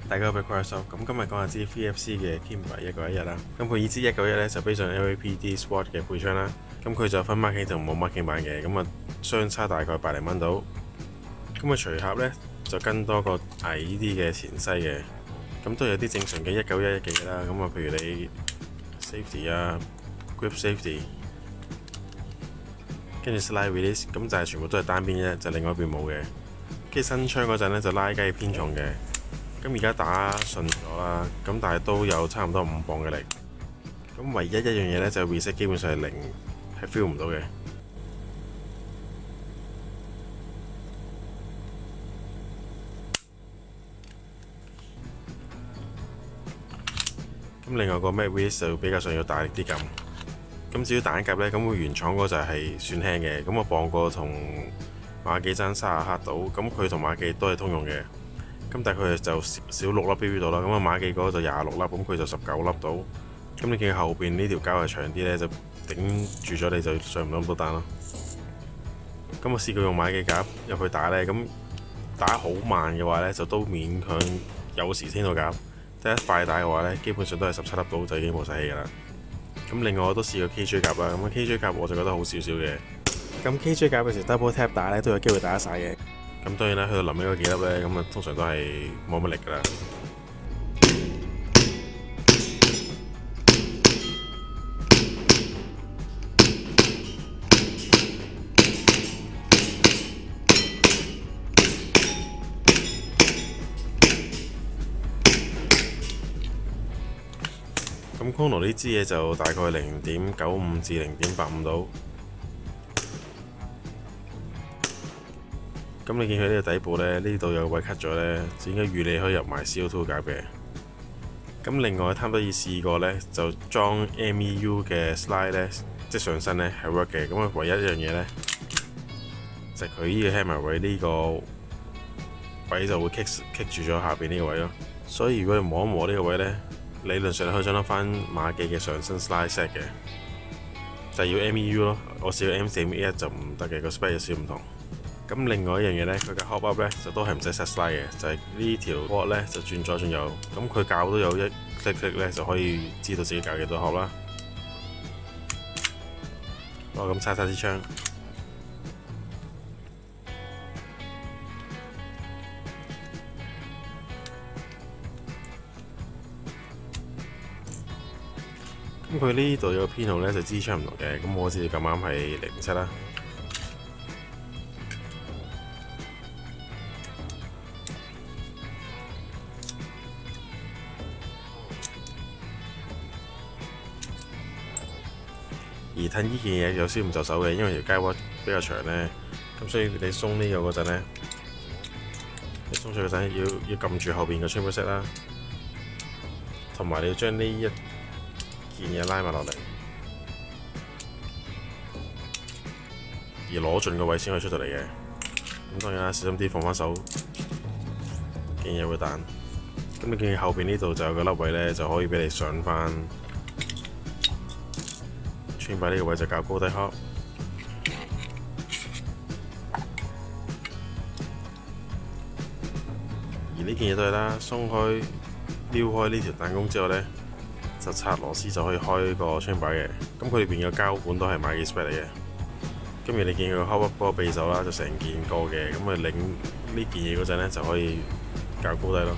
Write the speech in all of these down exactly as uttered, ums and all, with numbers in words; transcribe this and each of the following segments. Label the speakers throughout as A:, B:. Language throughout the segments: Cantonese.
A: 大家好，我係 Chris。咁今日講下支 V F C 嘅 Kimber 一九一一啦。咁佢呢支一九一咧就非常 L A P D SWAT 嘅配槍啦。咁佢就分 marking 同冇 marking 版嘅，咁啊相差大概百零蚊到。咁啊隨盒咧就跟多個矮啲嘅前西嘅，咁都有啲正常嘅一九一一嘅嘢啦。咁啊譬如你 safety 啊 grip safety， 跟住 slide release， 咁就係全部都係單邊啫，就另外一邊冇嘅。跟住新槍嗰陣咧就拉雞偏重嘅。咁而家打順咗啦，咁但係都有差唔多五磅嘅力。咁唯一一樣嘢咧就 reset 基本上係零，係 feel 唔到嘅。咁另外個 mag release 就比較上要大力啲撳。咁至於彈夾咧，咁佢原廠嗰就係算輕嘅。咁我磅過同馬記爭三十克到，咁佢同馬記都係通用嘅。咁但係佢就少六粒 B B 度啦，咁啊馬記嗰個就廿六粒，咁佢就十九粒到。咁你見後邊呢條膠係長啲咧，就頂住咗你就上唔到咁多彈咯。咁我試過用馬記夾入去打咧，咁打好慢嘅話咧，就都勉強有時先到夾。但係一快打嘅話咧，基本上都係十七粒到就已經冇晒氣㗎啦。咁另外我都試過 K J 夾啦，咁 K J 夾我就覺得好少少嘅。咁 K J 夾嘅時 double tap 打咧都有機會打得晒嘅。咁當然啦，去到臨尾嗰幾粒咧，咁啊通常都係冇乜力㗎啦。咁 Kono 呢支嘢就大概零點九五至零點八五度。咁你見佢呢個底部咧，呢度有位 cut 咗咧，就應該預你可以入埋 C O 二 夾嘅。咁另外，貪得意試過咧，就裝 M E U 嘅 slide 咧，即係上身咧係 work 嘅。咁啊，唯一一樣嘢咧，就係佢呢個 hammer 位呢個位就會 kick kick 住咗下邊呢個位咯。所以如果你摸一摸呢個位咧，理論上你可以裝得翻馬記嘅上身 slide set 嘅，就係要 M E U 咯。我試過 M 四 M 一就唔得嘅，個 spec 有少少唔同。咁另外一樣嘢咧，佢嘅 hop up 咧就都係唔使 set slide 嘅，就係、是、呢條 board 咧就轉左轉右，咁佢校都有一 click click 咧就可以知道自己校幾多 hop 啦。好，咁叉叉支槍。咁佢呢度有個編號咧就支槍唔同嘅，咁我好似咁啱係零零七啦。而褪呢件嘢有少唔就手嘅，因為條街屈比較長咧，咁所以你鬆呢個嗰陣咧，你鬆出嗰陣要要撳住後邊嘅 chamber set 啦，同埋你要將呢一件嘢拉埋落嚟，而攞盡個位先可以出到嚟嘅。咁當然啦，小心啲放翻手，件嘢會彈。咁你見後邊呢度就有個粒位咧，就可以俾你上翻。擺呢個位就較高低殼，而呢件嘢都係啦，鬆開撩開呢條彈弓之後咧，就拆螺絲就可以開個槍擺嘅。咁佢裏邊嘅膠管都係馬記 spec 嚟嘅。跟住你見佢 hop up 嗰個臂手啦，就成件過嘅，咁佢擰呢件嘢嗰陣咧就可以較高低咯。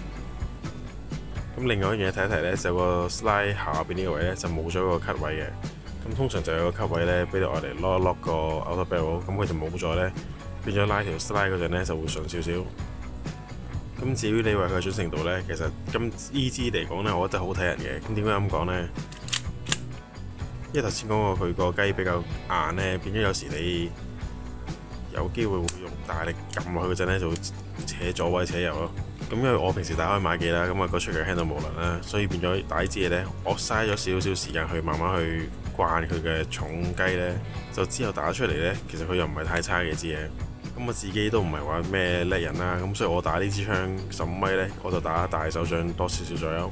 A: 咁另外一樣嘢睇一睇咧，就個 slide 下邊呢個位咧就冇咗個 cut 位嘅。咁通常就有個 cut 位咧，俾你愛嚟 lock 一 lock 個 outer barrel， 咁佢就冇咗咧，變咗拉條 slide 嗰陣咧就會順少少。咁至於你話佢準程度咧，其實咁呢支嚟講咧，我覺得好睇人嘅。咁點解咁講咧？因為頭先講過佢個雞比較硬咧，變咗有時你有機會會用大力撳落去嗰陣咧，就會扯左位扯右咯。咁因為我平時打開馬記啦，咁啊個 trigger handle無能啦，所以變咗打呢支嘢咧，我嘥咗少少時間去慢慢去慣佢嘅重雞咧，就之後打出嚟咧，其實佢又唔係太差嘅支嘢。咁我自己都唔係話咩叻人啦，咁所以我打呢支槍十五米咧，我就打大手掌多少少左右。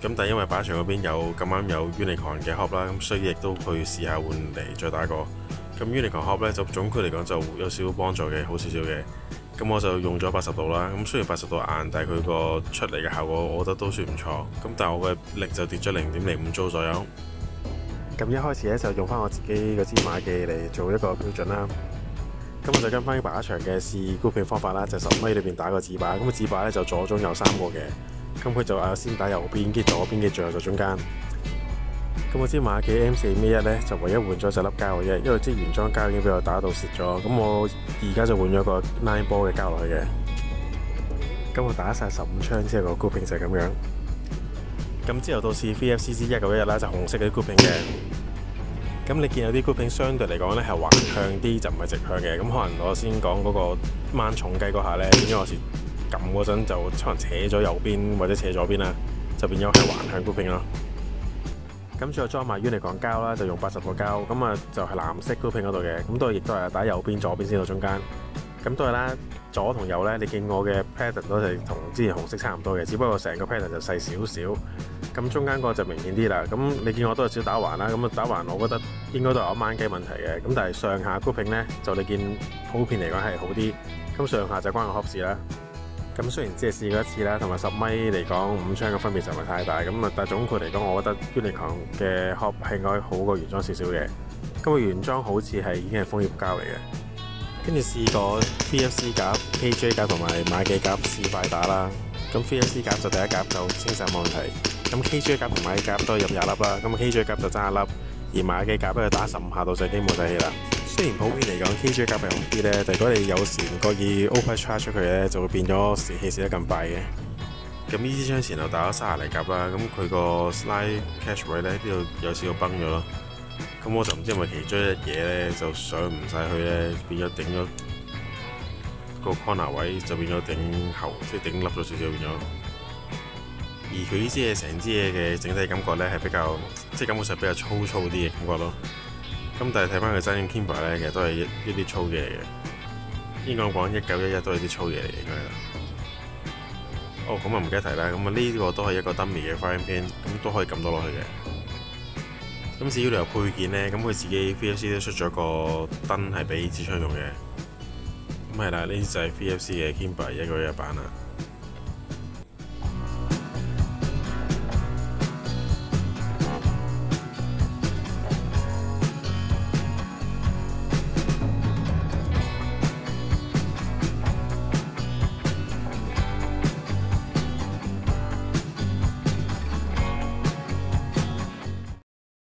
A: 咁但係因為靶場嗰邊有咁啱有 Unicorn 嘅 hop 啦，咁所以亦都去試下換嚟再打過。咁 Unicorn hop 咧就總括嚟講就有少少幫助嘅，好少少嘅。咁我就用咗八十度啦。咁雖然八十度硬，但係佢個出嚟嘅效果，我覺得都算唔錯。咁但係我嘅力就跌咗零點零五 Joule 左右。咁一開始咧就用翻我自己嗰支馬記嚟做一個標準啦。咁我就跟翻靶場嘅試 grouping 方法啦，就十米裏邊打個指靶。咁個指靶咧就左中右三個嘅。咁佢就話先打右邊，跟住左邊嘅最後就中間。咁我支馬記 M 四五一咧就唯一換咗隻粒膠嘅啫，因為支原裝膠已經俾我打到蝕咗。咁我而家就換咗個 nine 波嘅膠落去嘅。咁我打晒十五槍之後個 grouping 就係咁樣。咁之後到試 V F C C 一九一一啦，就紅色嘅 grouping 嘅。咁你見有啲 grouping 相對嚟講咧係橫向啲，就唔係直向嘅。咁可能我先講嗰個掹重雞嗰下咧，變咗我時撳嗰陣就可能扯咗右邊或者扯左邊啦，就變咗係橫向 grouping 咯。咁最後裝埋 Unicorn 膠啦，就用八十個膠，咁啊就係藍色 grouping 嗰度嘅。咁都係亦都係打右邊、左邊先到中間。咁都係啦，左同右咧，你見我嘅 pattern 都係同之前紅色差唔多嘅，只不過成個 pattern 就細少少。咁中間個就明顯啲啦。咁你見我都有少打橫啦，咁啊打橫我覺得應該都有一掹雞問題嘅。咁但係上下 grouping 咧，就你見普遍嚟講係好啲。咁上下就關我 hop 事啦。咁雖然只係試過一次啦，同埋十米嚟講五槍嘅分別就唔係太大。咁啊，但係總括嚟講，我覺得 Unicorn 嘅 hop 係應該好過原裝少少嘅。咁個原裝好似係已經係楓葉膠嚟嘅。跟住試過 V F C 夾、K J 夾同埋馬記夾試快打啦。咁 V F C 夾就第一夾就清晒冇問題。咁 K J 夾同馬記夾都係入廿粒啦。咁 K J 夾就爭一粒，而馬記夾咧打十五下到就已經冇晒氣啦。雖然普遍嚟講 K J 夾係好啲咧，但係如果你有時唔覺意 overcharge 出佢咧，就會變咗泄氣泄得咁快嘅。咁呢支槍前後打咗三十嚟夾啦，咁佢個 slide catch 位咧呢度有少少崩咗咯。咁我就唔知係咪其中一嘢咧就上唔晒去咧，變咗頂咗個 corner 位，就變咗頂後，即係頂凹咗少少變咗。而佢呢支嘢成支嘢嘅整體感覺咧係比較，即係感覺上比較粗糙啲嘅感覺咯。咁但係睇翻佢真正 Kimber 咧，其實都係一一啲粗嘢嚟嘅。應該講一九一一都係啲粗嘢嚟嘅應該啦。哦，咁啊唔記得提啦，咁啊呢個都係一個 dummy 嘅 firing pin，咁都可以撳到落去嘅。咁至於你由配件咧，咁佢自己 V F C 都出咗個燈係俾支槍用嘅。咁係啦，呢就係 V F C 嘅 Kimber 一九一一版啦。